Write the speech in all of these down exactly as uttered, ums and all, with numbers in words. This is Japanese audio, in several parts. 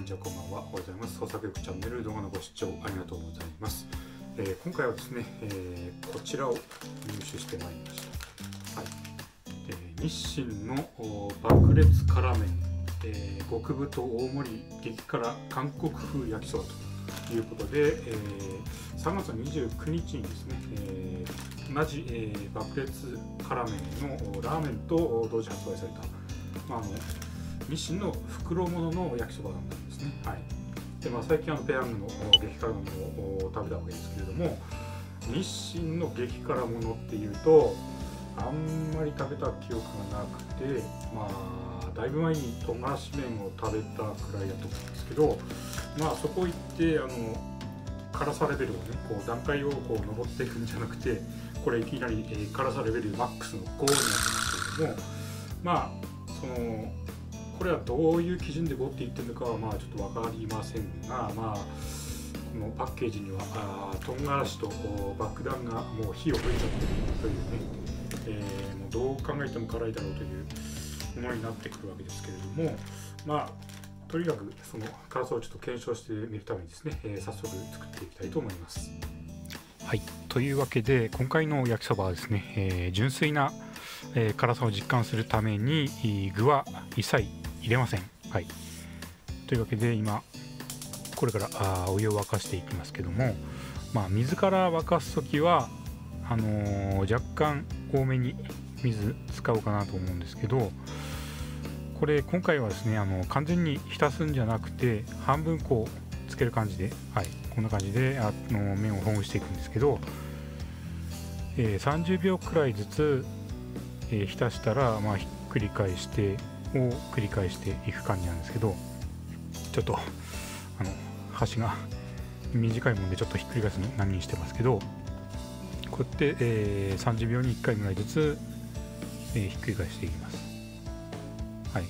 ちは、こんばんは。おはようございます。創作力チャンネル動画のご視聴ありがとうございます。えー、今回はですね、えー、こちらを入手してまいりました。はいえー、日清の爆裂辛麺、えー、極太大盛り激辛韓国風焼きそばということで、えー、さんがつにじゅうくにちにですね、えー、同じ、えー、爆裂辛麺のラーメンと同時発売された、まあ、あの日清の袋物の焼きそばなんですね。はいでまあ、最近あのペヤングの激辛ものを食べたわけですけれども、日清の激辛ものっていうとあんまり食べた記憶がなくて、まあだいぶ前に唐辛子麺を食べたくらいだと思うんですけど、まあそこ行ってあの辛さレベルをねこう段階をこう登っていくんじゃなくて、これいきなり、えー、辛さレベルマックスのごになってますけれども、まあそのこれはどういう基準でごって言ってるのかはまあちょっと分かりませんが、まあ、このパッケージにはあ唐辛子と爆弾がもう火を吹いちゃってるというね、えー、もうどう考えても辛いだろうというものになってくるわけですけれども、まあとにかくその辛さをちょっと検証してみるためにですね、えー、早速作っていきたいと思います。はい、というわけで今回の焼きそばはですね、えー、純粋な、えー、辛さを実感するために具は一切入れません。はい、というわけで今これからあお湯を沸かしていきますけども、まあ、水から沸かすときはあのー、若干多めに水使おうかなと思うんですけど、これ今回はですねあの完全に浸すんじゃなくて半分こうつける感じで、はい、こんな感じであの麺をほぐしていくんですけど、えー、さんじゅうびょうくらいずつ、えー、浸したら、まあ、ひっくり返してを繰り返していく感じなんですけど、ちょっとあの端が短いもんでちょっとひっくり返すの何にしてますけど、こうやって、えー、さんじゅうびょうにいっかいぐらいずつ、えー、ひっくり返していきます。はい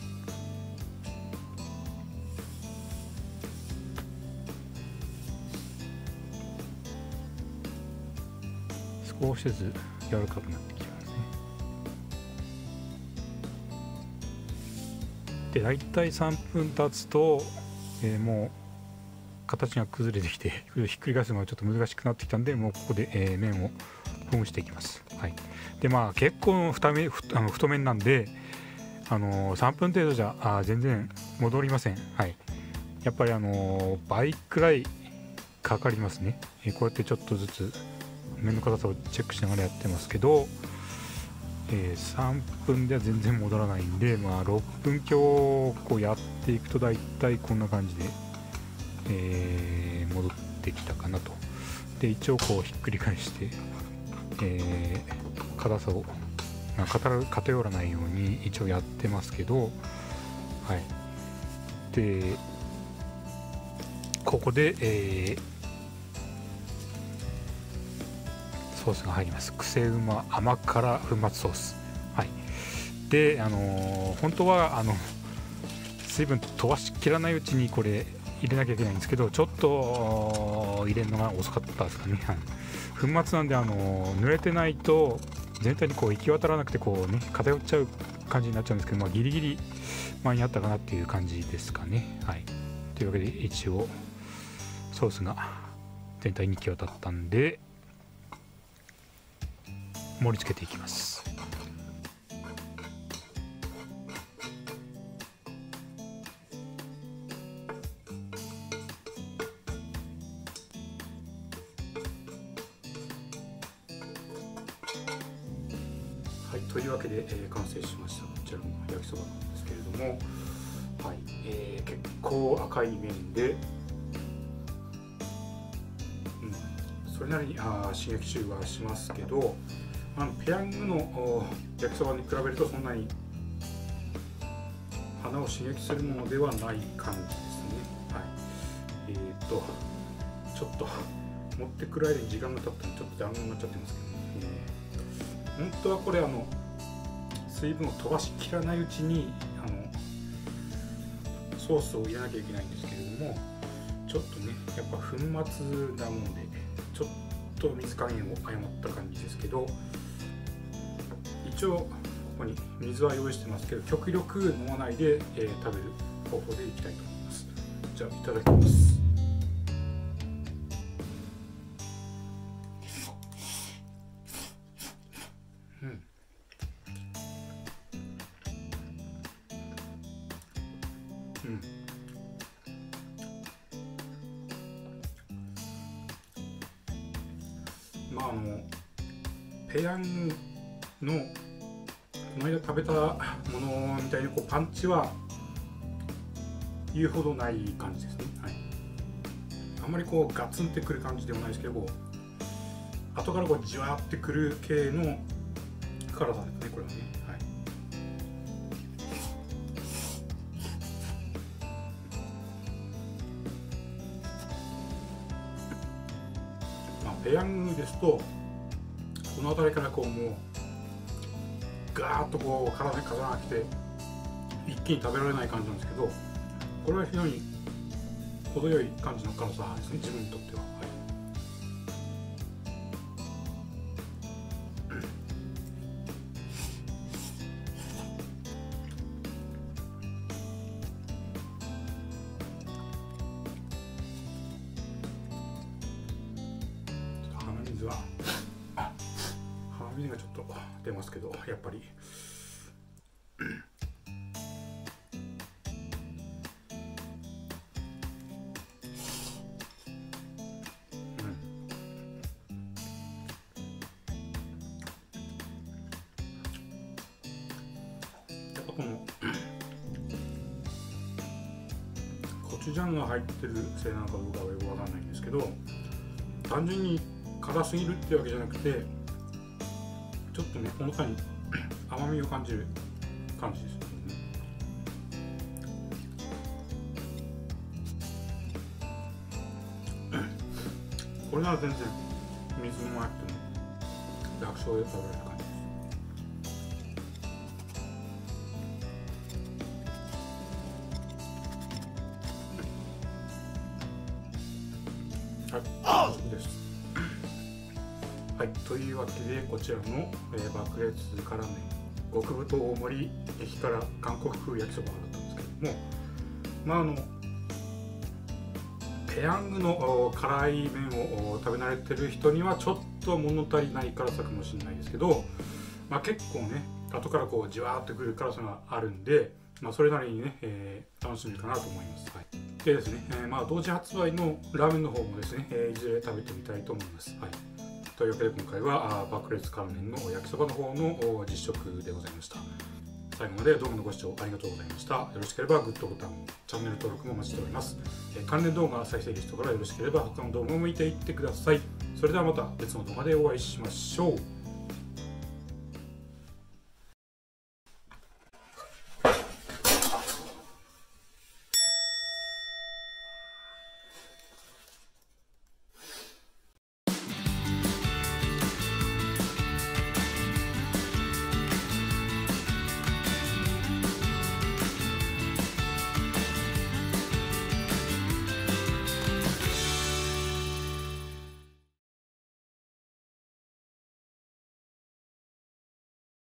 少しずつ柔らかくなってきますね。で大体さんぷん経つと、えー、もう形が崩れてきてひっくり返すのがちょっと難しくなってきたんで、もうここで、えー、麺をほぐしていきます。はい、でまあ結構太めあの太麺なんで、あのー、さんぷん程度じゃあ全然戻りません。はい、やっぱり、あのー、倍くらいかかりますね。えー、こうやってちょっとずつ麺の硬さをチェックしながらやってますけど、えー、さんぷんでは全然戻らないんで、まあ、ろっぷん強こうやっていくと大体こんな感じで、えー、戻ってきたかなと。で一応こうひっくり返して、えー、硬さを偏らないように一応やってますけど、はい、でここで、えー、ソースが入ります。クセうま甘辛粉末ソース。はい、で、あのー、本当はあの水分飛ばしきらないうちにこれ入れなきゃいけないんですけど、ちょっと入れるのが遅かったですかね。粉末なんで、あの濡れてないと全体にこう行き渡らなくてこうね偏っちゃう感じになっちゃうんですけど、まあ、ギリギリ間に合ったかなっていう感じですかね。はい、というわけで一応ソースが全体に行き渡ったんで盛り付けていきます。はい、というわけで、えー、完成しましたこちらの焼きそばなんですけれども、はいえー、結構赤い麺で、うん、それなりにあ刺激臭はしますけど、あのペヤングの焼きそばに比べるとそんなに鼻を刺激するものではない感じですね。はいえー、とちょっと持ってくる間に時間が経ったのでちょっと団子になっちゃってますけど、ねえー、本当はこれあの水分を飛ばしきらないうちにあのソースを入れなきゃいけないんですけれども、ちょっとねやっぱ粉末なものでちょっと水加減を誤った感じですけど、一応ここに水は用意してますけど極力飲まないで、えー、食べる方法でいきたいと思います。 じゃあいただきます。うん。うん。まああのペヤングのこの間食べたものみたいにこうパンチは言うほどない感じですね。はい、あんまりこうガツンってくる感じでもないですけど、後からこうじわってくる系の辛さですね、これはね。はい、まあ、ペヤングですとこの辺りからこうもうガーッとこう体に風が来て一気に食べられない感じなんですけど、これは非常に程よい感じの辛さですね、自分にとっては。はい鼻水は鼻水がちょっと出ますけど、やっぱりこのコチュジャンが入ってるせいなのかどうかはよくわかんないんですけど、単純に辛すぎるってわけじゃなくて、ちょっとねほのかに甘みを感じる感じですね。これなら全然水もなくても楽勝で食べられる感じです。はい、完食です。はい、というわけでこちらの、えー、爆裂辛麺極太大盛り激辛韓国風焼きそばだったんですけども、まああのペヤングの辛い麺を食べ慣れてる人にはちょっと物足りない辛さかもしれないですけど、まあ、結構ね後からこうじわーっとくる辛さがあるんで、まあ、それなりにね、えー、楽しめるかなと思います。はい、でですね、えー、まあ同時発売のラーメンの方もですね、えー、いずれ食べてみたいと思います。はい、というわけで今回は爆裂辛麺の焼きそばの方の実食でございました。最後まで動画のご視聴ありがとうございました。よろしければグッドボタン、チャンネル登録もお待ちしております。えー、関連動画再生リストからよろしければ他の動画も見ていってください。それではまた別の動画でお会いしましょう。